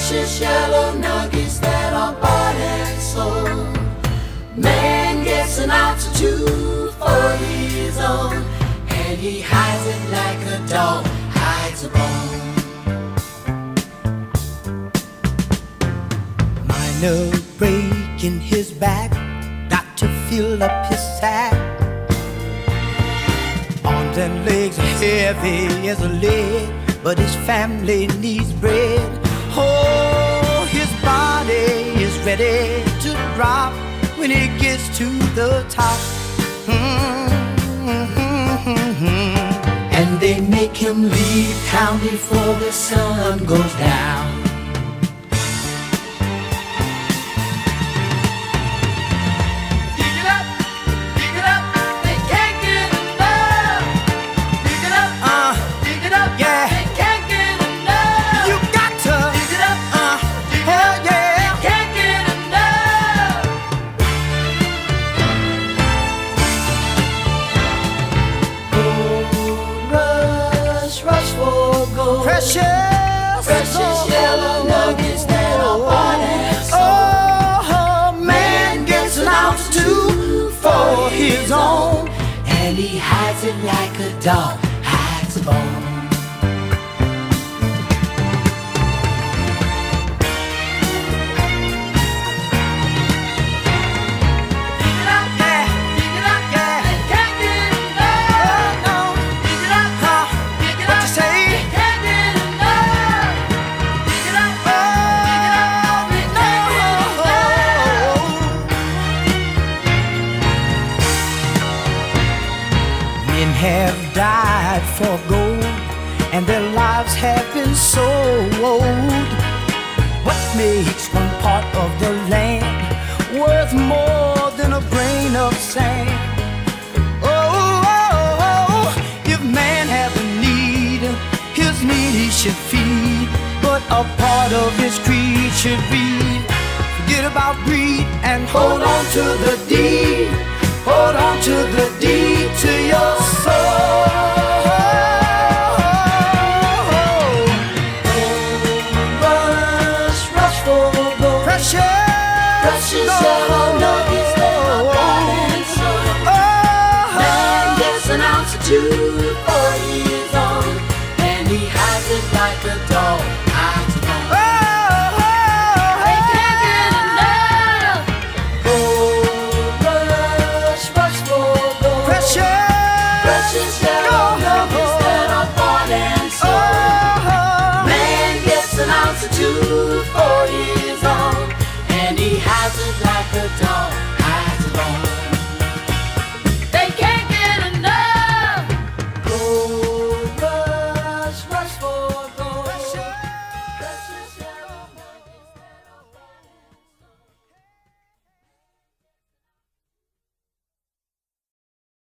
precious yellow nuggets that are bought and sold. Man gets an ounce or two for his own, and he hides it like a dog hides a bone. Minor break in his back, got to fill up his sack. Arms and legs are heavy as a lead, but his family needs bread. Oh, his body is ready to drop when he gets to the top. And they make him leave town before the sun goes down. Precious yellow nuggets that are bought and sold. Oh, man gets an ounce or two for his own, and he hides it like a dog hides a bone. Men have died for gold, and their lives have been sold. What makes one part of the land worth more than a grain of sand? Oh, if man have a need, his need he should feed, but a part of his creed should read: forget about greed and hold on to the deed. Hold on to the deed to your soul. Rush for gold. Precious yellow nuggets that are bought and sold. Man gets an ounce or two for his own, and he hides it like a dog hides a bone. They can't get enough. Precious yellow nuggets that are bought and sold. Man gets an ounce or two for his own, and he hides it